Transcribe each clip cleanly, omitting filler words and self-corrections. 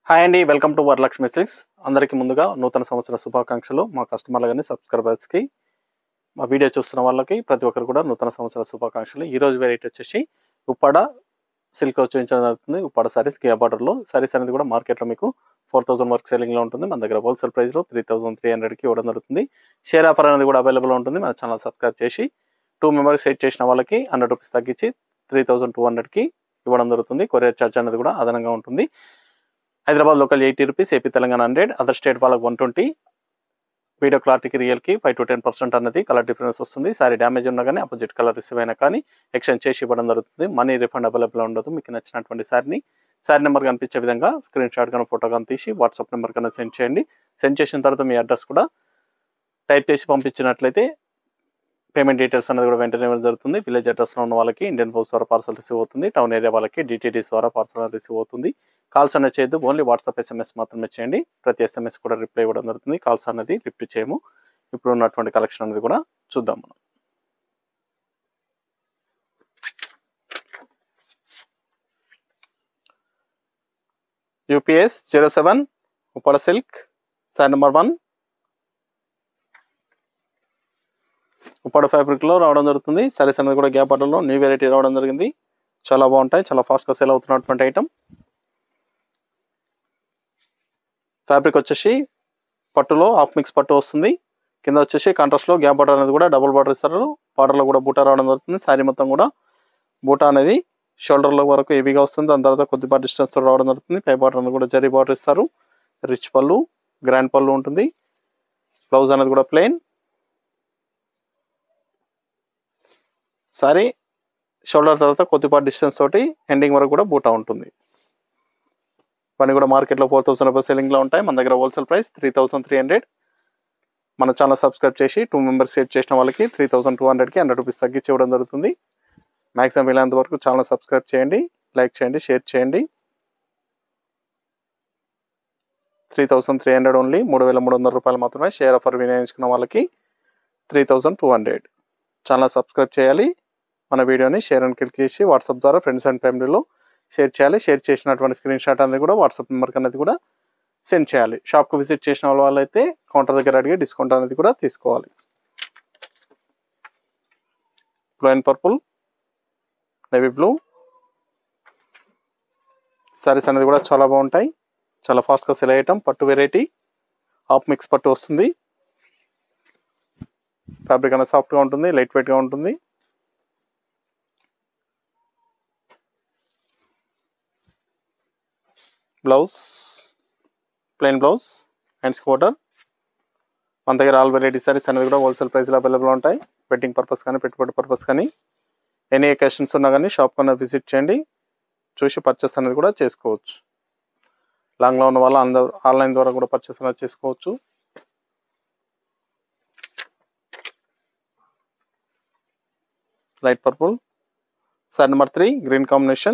Hi అండి, welcome to Varalakshmi silks. అందరికీ ముందుగా నూతన సంవత్సర శుభాకాంక్షలు. మా కస్టమర్లు కానీ సబ్స్క్రైబర్స్కి, మా వీడియో చూస్తున్న వాళ్ళకి ప్రతి ఒక్కరు కూడా నూతన సంవత్సర శుభాకాంక్షలు. ఈరోజు వెరైటీ వచ్చేసి ఉప్పాడ సిల్క్ చూపించడం జరుగుతుంది. ఉప్పాడ సారీస్ గియా బార్డర్లో సారీస్ అనేది కూడా మార్కెట్లో మీకు 4000 వరకు సెల్లింగ్లో ఉంటుంది. మన దగ్గర హోల్సేల్ ప్రైస్లో 3300కి ఇవ్వడం జరుగుతుంది. షేర్ ఆఫర్ అనేది కూడా అవైలబుల్ ఉంటుంది. మన ఛానల్ సబ్స్క్రైబ్ చేసి 2 మెంబర్స్ సెట్ చేసిన వాళ్ళకి 100 రూపీస్ తగ్గించి 3200కి ఇవ్వడం జరుగుతుంది. కొరియర్ ఛార్జ్ అనేది కూడా అదనంగా ఉంటుంది. Hyderabad local 80 rupees, AP Telangana 100, other state వాళ్ళకి 120. వీడియో క్లారిటీకి రియల్కి 5 to 10% అనేది కలర్ డిఫరెన్స్ వస్తుంది. సారీ డ్యామేజ్ ఉన్నా కానీ అపోజిట్ కలర్ రిసీవ్ అయినా కానీ ఎక్స్చేంజ్ చేసి ఇవ్వడం జరుగుతుంది. మనీ రిఫండ్ అవైలబుల్ ఉండదు. మీకు నచ్చినటువంటి సారీ నెంబర్ కనిపించే విధంగా స్క్రీన్ షాట్ కానీ ఫోటో కానీ తీసి వాట్సాప్ నెంబర్ కన్నా సెండ్ చేయండి. సెండ్ చేసిన తర్వాత మీ అడ్రస్ కూడా టైప్ చేసి పంపించినట్లయితే పేమెంట్ డీటెయిల్స్ అనేది కూడా వెంటనే ఇవ్వడం జరుగుతుంది. విలేజ్ అడ్రస్లో ఉన్న వాళ్ళకి ఇండియన్ పోస్ట్ ద్వారా పార్సల్ రిసీవ్ అవుతుంది. టౌన్ ఏరియా వాళ్ళకి డిటిడిస్ ద్వారా పార్సల్ రిసీవ్ అవుతుంది. కాల్స్ అనేది చేయొద్దు, ఓన్లీ వాట్సాప్ SMS మాత్రమే చేయండి. ప్రతి SMS కూడా రిప్లై ఇవ్వడం జరుగుతుంది. కాల్స్ అనేది లిఫ్ట్ చేయము. ఇప్పుడు ఉన్నటువంటి కలెక్షన్ అనేది కూడా చూద్దాం మనం. UPS 07 Uppada silk sari number 1 Uppada ఫ్యాబ్రిక్లో రావడం జరుగుతుంది. సారీస్ అనేది కూడా గ్యాప్ బార్డర్లో న్యూ వెరైటీ రావడం జరిగింది. చాలా బాగుంటాయి, చాలా ఫాస్ట్గా సేల్ అవుతున్నటువంటి ఐటమ్. ఫ్యాబ్రిక్ వచ్చేసి పట్టులో హాఫ్ మిక్స్ పట్టు వస్తుంది. కింద వచ్చేసి కాంట్రాస్ట్లో గ్యాప్ బార్డర్ అనేది కూడా డబుల్ బార్డర్ ఇస్తారు. బార్డర్లో కూడా బూటా రావడం జరుగుతుంది. శారీ మొత్తం కూడా బూటా అనేది షోల్డర్ల వరకు హెవీగా వస్తుంది. దాని తర్వాత కొద్దిపాటి డిస్టెన్స్తో రావడం జరుగుతుంది. పై బార్డర్ అనేది కూడా జరీ బార్డర్ ఇస్తారు. రిచ్ పళ్ళు, గ్రాండ్ పళ్ళు ఉంటుంది. బ్లౌజ్ అనేది కూడా ప్లెయిన్. సారీ షోల్డర్ తర్వాత కొద్దిపాటి డిస్టెన్స్ తోటి ఎండింగ్ వరకు కూడా బూటా ఉంటుంది. ఇవన్నీ కూడా మార్కెట్లో 4000 రూపాయలు సెల్లింగ్లో ఉంటాయి. మన దగ్గర హోల్సేల్ ప్రైస్ 3300. మన ఛానల్ సబ్స్క్రైబ్ చేసి 2 మెంబర్స్ సేవ్ చేసిన వాళ్ళకి 3200కి 100 రూపీస్ తగ్గించి ఇవ్వడం జరుగుతుంది. మ్యాక్సిమం వీలైనంత వరకు ఛానల్ సబ్స్క్రైబ్ చేయండి, లైక్ చేయండి, షేర్ చేయండి. 3300 ఓన్లీ, 3300 రూపాయలు మాత్రమే. షేర్ ఆఫర్ వినియోగించుకున్న వాళ్ళకి 3200. ఛానల్ సబ్స్క్రైబ్ చేయాలి. మన వీడియోని షేర్ అండ్ క్లిక్ చేసి వాట్సాప్ ద్వారా ఫ్రెండ్స్ అండ్ ఫ్యామిలీలో షేర్ చేయాలి. షేర్ చేసినటువంటి స్క్రీన్ షాట్ అనేది కూడా వాట్సాప్ నెంబర్కి అనేది కూడా సెండ్ చేయాలి. షాప్కి విజిట్ చేసిన వాళ్ళైతే కౌంటర్ దగ్గర అడిగి డిస్కౌంట్ అనేది కూడా తీసుకోవాలి. Plain purple, navy blue saris అనేది కూడా చాలా బాగుంటాయి. చాలా ఫాస్ట్గా సెల్ అయ్యటం. పట్టు వెరైటీ హాఫ్ మిక్స్ పట్టు వస్తుంది. ఫ్యాబ్రిక్ అనేది సాఫ్ట్గా ఉంటుంది, లైట్ వెయిట్గా ఉంటుంది. Blouse plain blouse, hands border. మన దగ్గర ఆల్ వెరైటీ సారీస్ అనేది కూడా హోల్సేల్ ప్రైస్లో అవైలబుల్ ఉంటాయి. వెడ్డింగ్ పర్పస్ కానీ పెట్టుబడి పర్పస్ కానీ ఎనీ అకేషన్స్ ఉన్నా కానీ షాప్ కన్నా విజిట్ చేయండి, చూసి పర్చేస్ అనేది కూడా చేసుకోవచ్చు. లాంగ్లో ఉన్న వాళ్ళు అందరూ ఆన్లైన్ ద్వారా కూడా పర్చేస్ అనేది చేసుకోవచ్చు. Light purple sari number 3 green combination.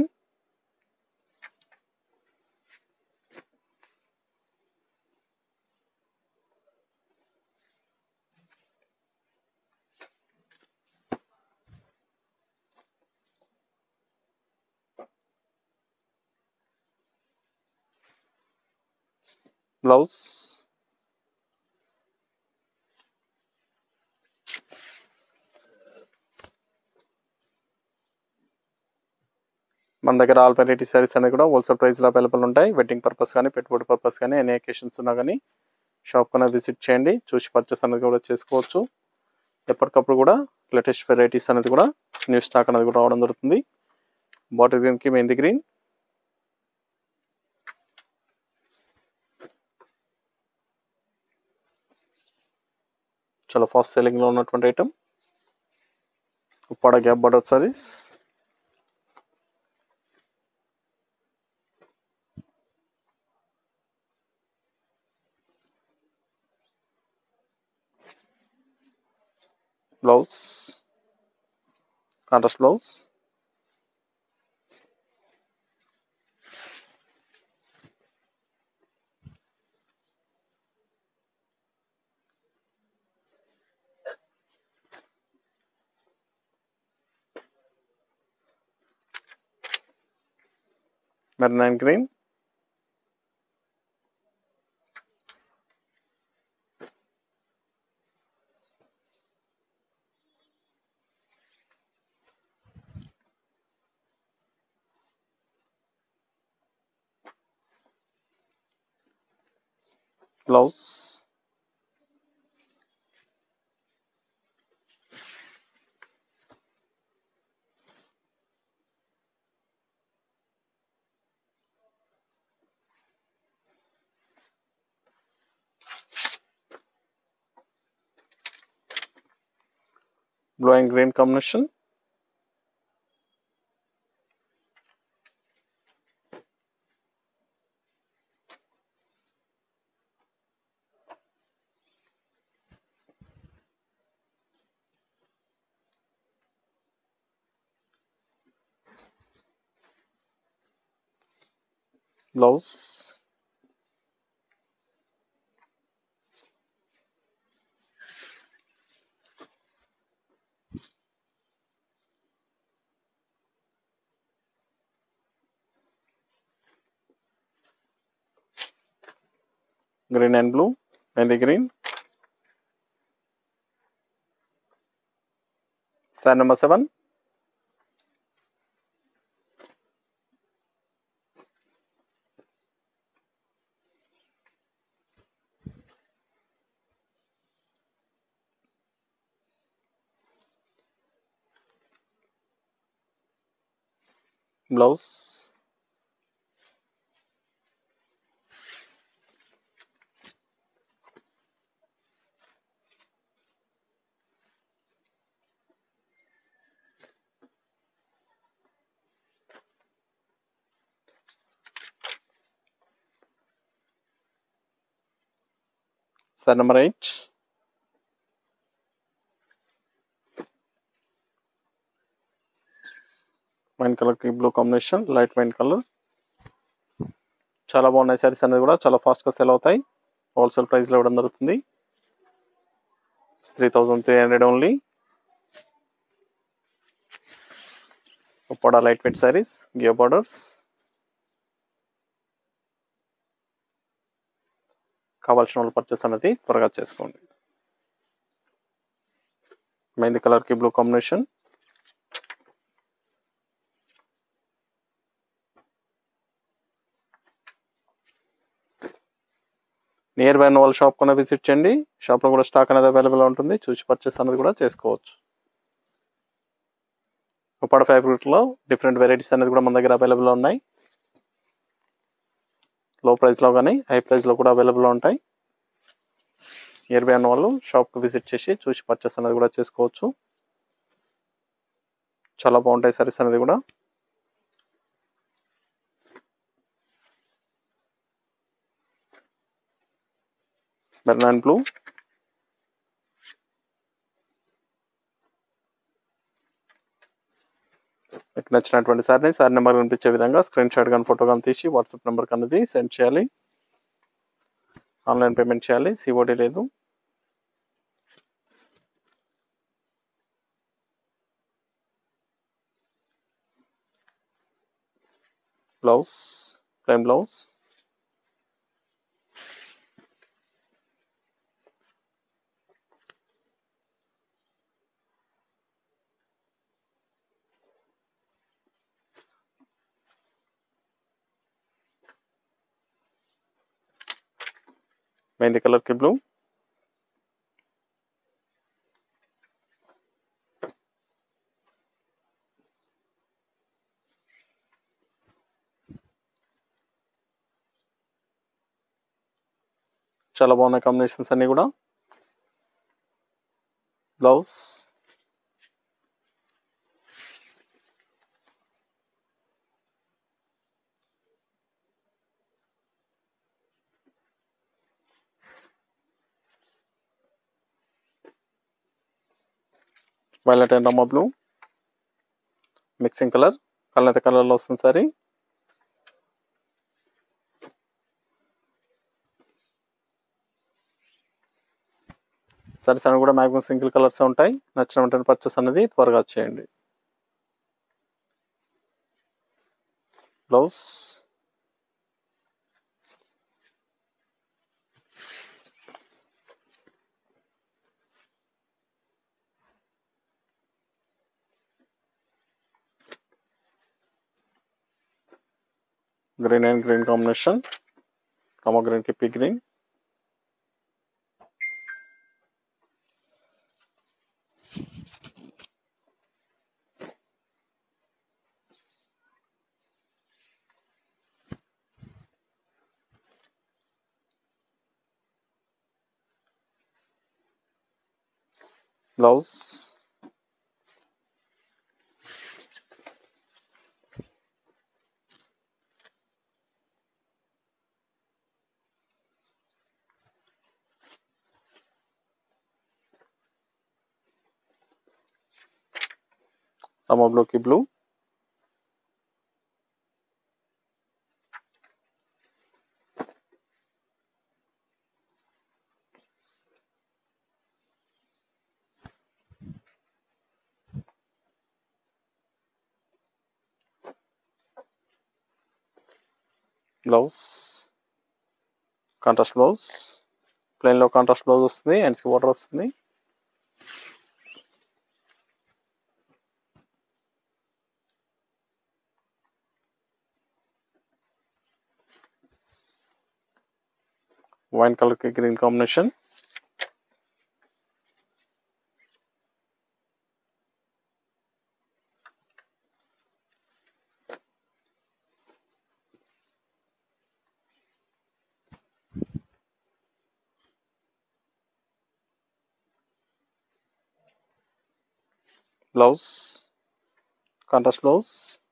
Blouse మన దగ్గర ఆల్ వెరైటీ సారీస్ అనేది కూడా హోల్సేల్ ప్రైస్లో అవైలబుల్ ఉంటాయి. వెడ్డింగ్ పర్పస్ కానీ పెట్టుబడి పర్పస్ కానీ ఎనీ అకేషన్స్ ఉన్నా కానీ షాప్ కన్నా విజిట్ చేయండి, చూసి పర్చేస్ అనేది కూడా చేసుకోవచ్చు. ఎప్పటికప్పుడు కూడా లేటెస్ట్ వెరైటీస్ అనేది కూడా న్యూ స్టాక్ అనేది కూడా రావడం జరుగుతుంది. బాటిల్ గ్రీన్కి మెహందీ గ్రీన్, చాలా ఫాస్ట్ సెల్లింగ్లో ఉన్నటువంటి item. Uppada gap border saris. Blouse contrast blouse. Maroon green, blouse, blue and green combination, blouse, green and blue, mehndi green. Sari number 7. Blouse, sari number 8. Wine colour కి blue combination, light wine colour. చాలా బాగున్నాయి సారీస్ అనేది కూడా, చాలా ఫాస్ట్గా సెల్ అవుతాయి. హోల్సేల్ ప్రైస్లో ఇవ్వడం జరుగుతుంది. 3300 only. Uppada light weight saris, give borders. కావాల్సిన వాళ్ళు పర్చేస్ అనేది త్వరగా చేసుకోండి. మెహందీ కలర్ కి బ్లూ కాంబినేషన్, నియర్ బై ఉన్న వాళ్ళ షాప్ కూడా విజిట్ చేయండి. షాప్లో కూడా స్టాక్ అనేది అవైలబుల్ ఉంటుంది, చూసి పర్చేస్ అనేది కూడా చేసుకోవచ్చు. ఉప్పాడ ఫ్యాబ్రిక్లో డిఫరెంట్ వెరైటీస్ అనేది కూడా మన దగ్గర అవైలబుల్ ఉన్నాయి. లో ప్రైస్లో కానీ హై ప్రైస్లో కూడా అవైలబుల్ ఉంటాయి. నియర్ బై ఉన్న వాళ్ళు షాప్కి విజిట్ చేసి చూసి పర్చేస్ అనేది కూడా చేసుకోవచ్చు. చాలా బాగుంటాయి సారీస్ అనేది కూడా. మెరూన్ అండ్ బ్లూ, మీకు నచ్చినటువంటి సారీ నెంబర్ కనిపించే విధంగా స్క్రీన్ షాట్ కానీ ఫోటో కానీ తీసి వాట్సాప్ నెంబర్కి అనేది సెండ్ చేయాలి. ఆన్లైన్ పేమెంట్ చేయాలి, సిఓడి లేదు. Blouse, plain blouse, mehndi colour కి బ్లూ, చాలా బాగున్నాయి కాంబినేషన్స్ అన్ని కూడా. Blouse, violet and rama blue mixing colour, కలనైతే కలర్లో వస్తుంది సారీ. సారీస్ అనేవి కూడా మ్యాక్సిమం సింగిల్ కలర్స్ ఉంటాయి. నచ్చిన వెంటనే పర్చేస్ అనేది త్వరగా చేయండి. Blouse, green and green combination, rama green కి పీ గ్రీన్. బ్లౌజ్, రామా బ్లూకి బ్లూ, బ్లౌజ్, కాంట్రాస్ట్ బ్లౌజ్, ప్లెయిన్లో కాంట్రాస్ట్ బ్లౌజ్ వస్తుంది, హ్యాండ్స్కి బార్డర్ వస్తుంది. వైన్ కలర్కి green combination, blouse, contrast blouse,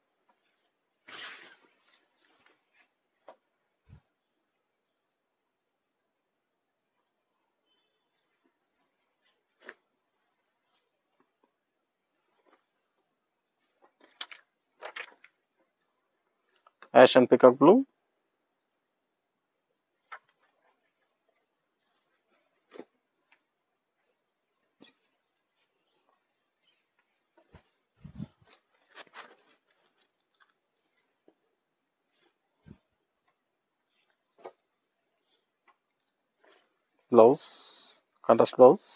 ash and peacock blue, blouse, contrast blouse,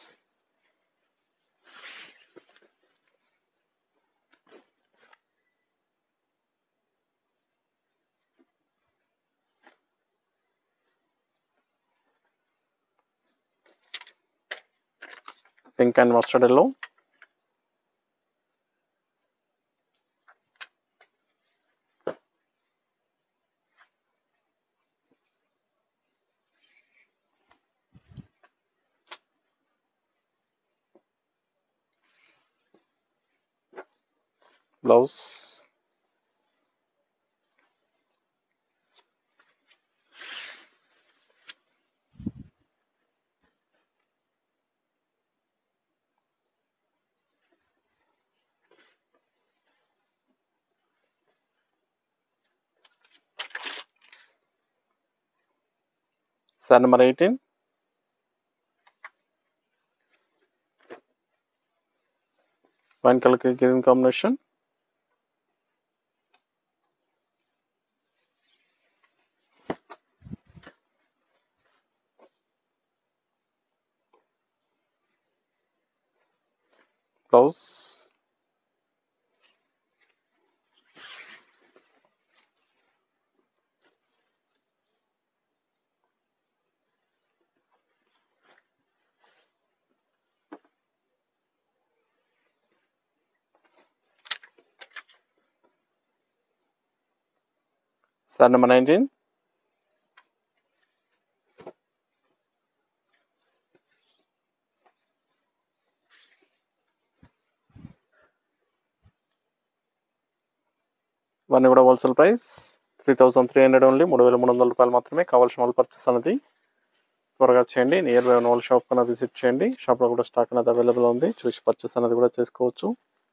pink and mustard yellow, blouse, sari number 18, wine కలర్కి green combination, blouse, sari number 19, ఇవన్నీ కూడా wholesale price 3300 only, 3300 రూపాయలు మాత్రమే. కావాల్సిన వాళ్ళు పర్చేస్ అనేది త్వరగా చేయండి. నియర్ బై ఉన్న వాళ్ళు షాప్ కన్నా విజిట్ చేయండి. షాప్లో కూడా స్టాక్ అనేది అవైలబుల్ ఉంది, చూసి పర్చేస్ అనేది కూడా చేసుకోవచ్చు.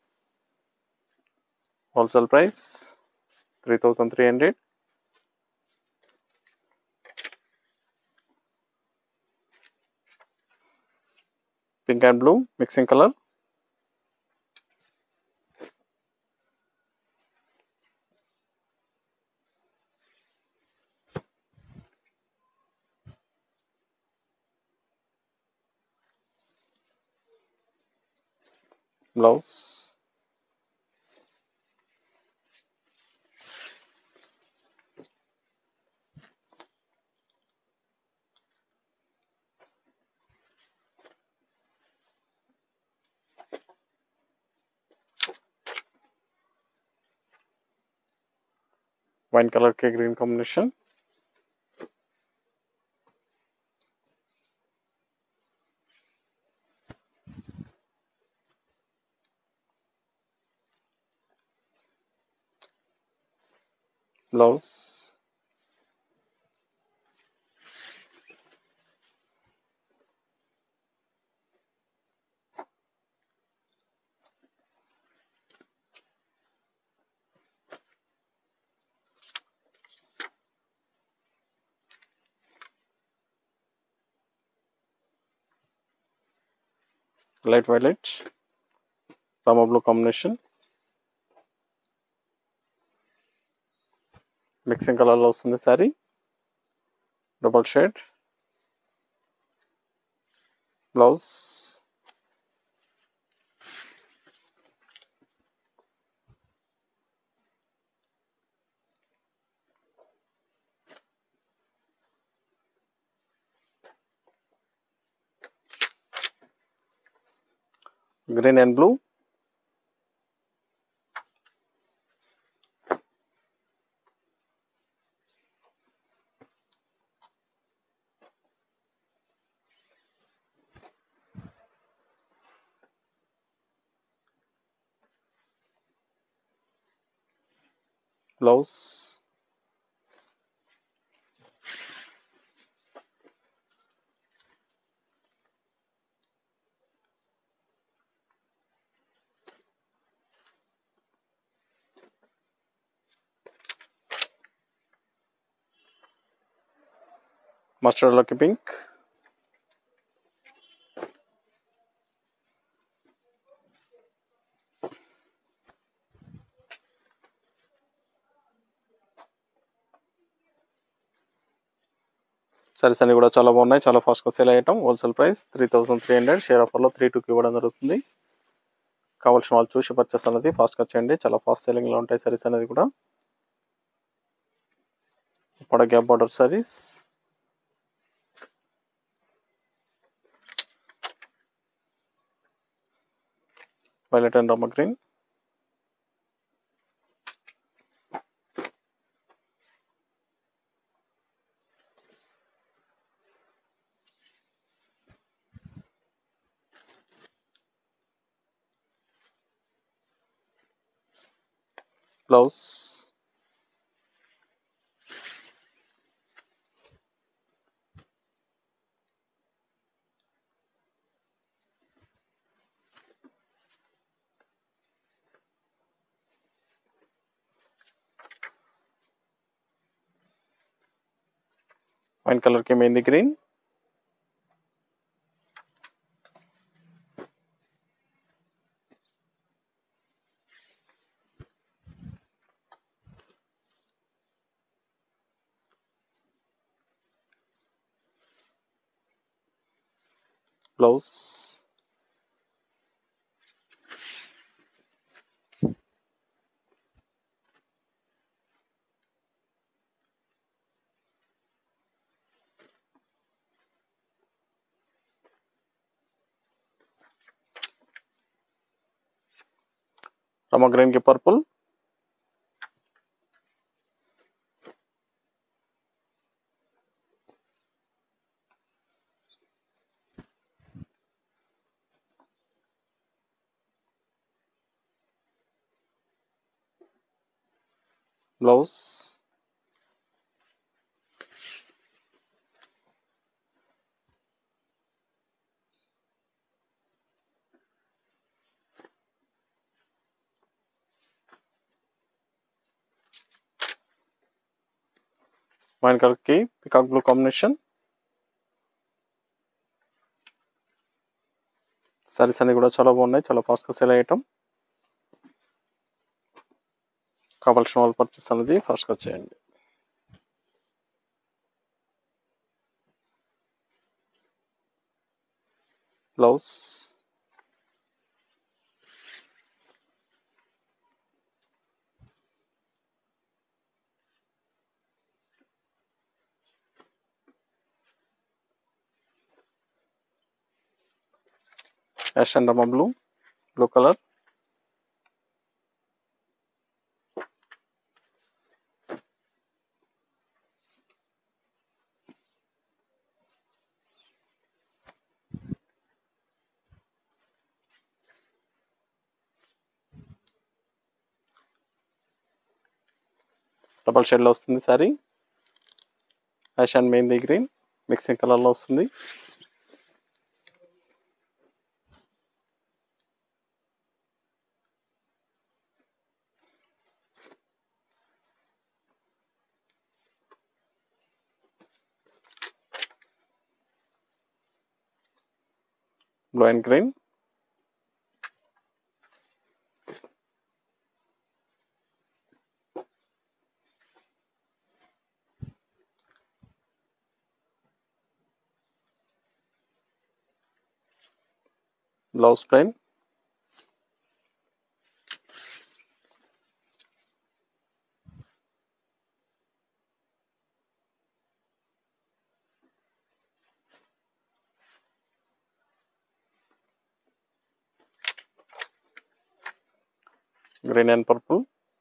Wholesale price 3300. Pink and blue mixing colour, blouse, wine కలర్కి green combination, blouse light violet rama blue combination, mixing కలర్లో వస్తుంది sari, double shade, blouse green and blue, blouse మస్టర్డ్లోకి పింక్, సారీస్ అన్ని కూడా చాలా బాగున్నాయి, చాలా ఫాస్ట్గా సేల్ అయ్యటం. హోల్సేల్ ప్రైస్ 3300, షేర్ ఆఫర్లో 32కి ఇవ్వడం జరుగుతుంది. కావాల్సిన వాళ్ళు చూసి పర్చేస్ అనేది ఫాస్ట్గా చేయండి, చాలా ఫాస్ట్ సెల్లింగ్లో ఉంటాయి సారీస్ అనేది కూడా. ఇప్పుడు gap border saris, violet and rama green, blouse wine colour కి mehndi green, blouse rama green కి పర్పుల్, బ్లౌజ్ వైన్ కలర్ కి పికాక్ బ్లూ కాంబినేషన్. సారీస్ అన్ని కూడా చాలా బాగున్నాయి, చాలా ఫాస్ట్గా సేల్ అయ్యటం. కావాల్సిన వాళ్ళు పర్చేస్ అనేది ఫాస్ట్గా చేయండి. Blouse ash and rama blue, blue colour, double షేడ్లో వస్తుంది sari. Ash and mehndi green mixing కలర్లో వస్తుంది. Blue and green. Blouse plain. Green and purple.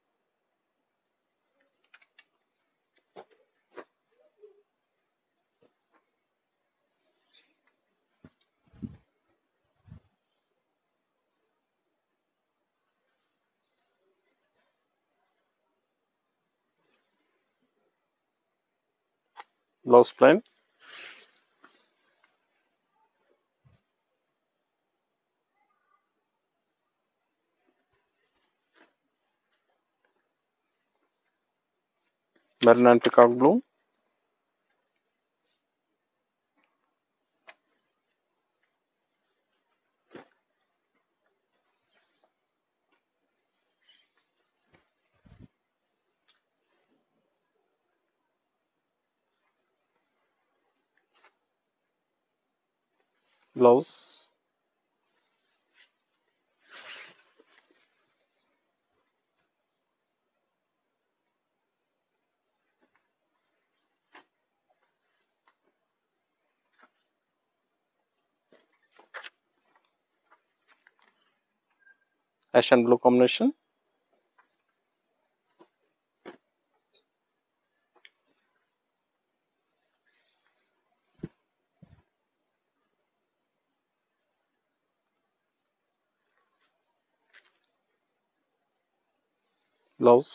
Blouse plain. Maroon and peacock blue. Blouse. Ash and blue combination. Blouse.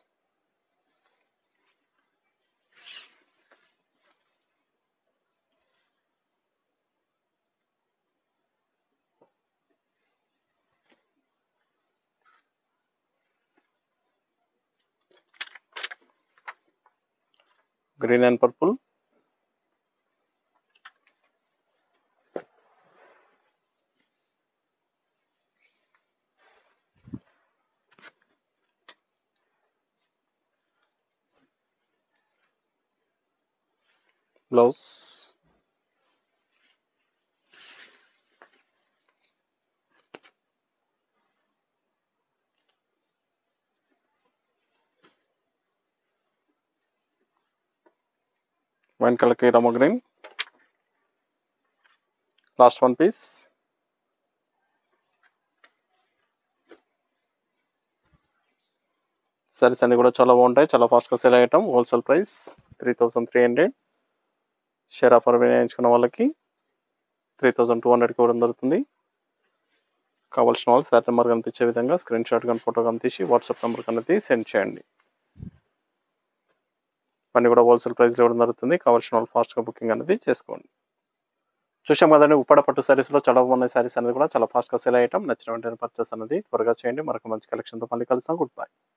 Green and purple. Blouse. Wine colour కి rama green. Last one piece. Saris అన్ని కూడా చాలా బాగుంటాయి, చాలా ఫాస్ట్గా sale అయ్యటం. Wholesale price 3300. Share offer వినియోగించుకున్న వాళ్ళకి 3200కి ఇవ్వడం జరుగుతుంది. కావాల్సిన వాళ్ళు శారీ నెంబర్ కనిపించే విధంగా స్క్రీన్ షాట్ కానీ ఫోటో కానీ తీసి వాట్సాప్ నెంబర్ కనేది సెండ్ చేయండి. అన్నీ కూడా హోల్సేల్ ప్రైస్లో ఇవ్వడం జరుగుతుంది. కావాల్సిన వాళ్ళు ఫాస్ట్గా బుకింగ్ అనేది చేసుకోండి. చూసాం కదండి, ఉప్పాడ పట్టు సారీస్లో చాలా బాగున్నాయి. సారీస్ అనేది కూడా చాలా ఫాస్ట్గా సేల్ అయ్యటం. నచ్చిన వెంటనే పర్చేస్ అనేది త్వరగా చేయండి. మరొక మంచి కలెక్షన్తో మళ్ళీ కలుస్తాం. Good bye.